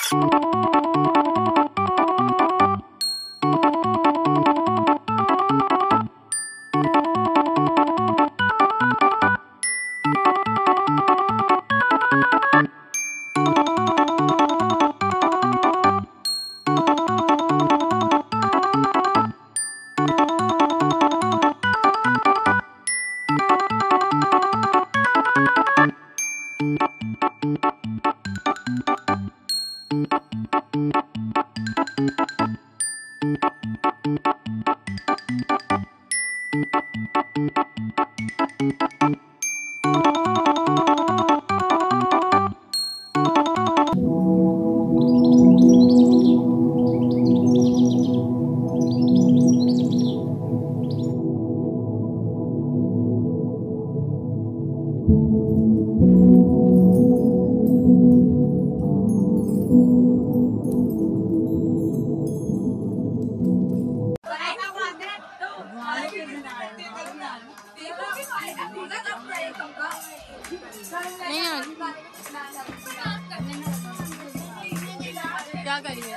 क्या करिए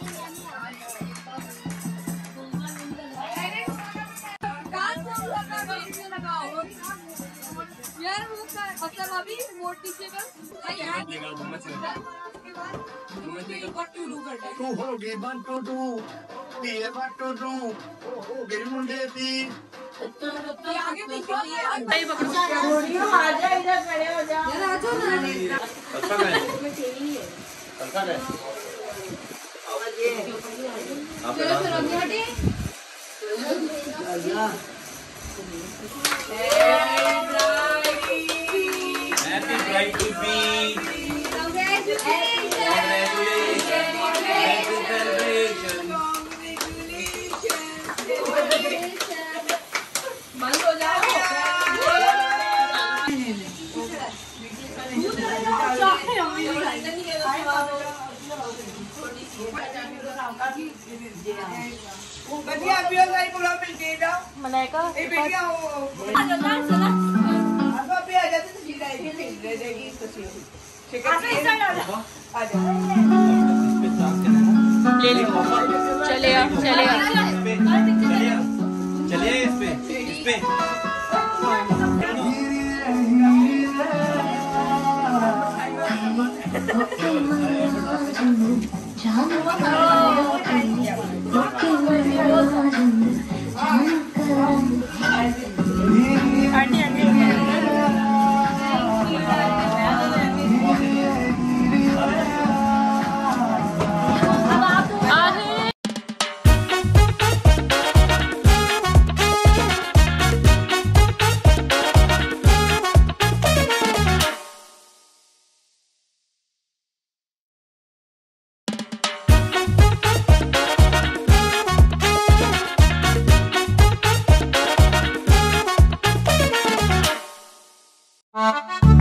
यार मतलब अभी मोटी से तू होगी 1 to 2 ये 1 to 2 होगी मुंडे दी आगे पीछे आ जा इधर खड़े हो जा यार आ जाओ ना अच्छा है अच्छा है चलो चलो अभी हटे हैप्पी ब्राइड टू बी बंद हो जाओ मलाइका चलेगा चलेगा चलिए इस पे Bye.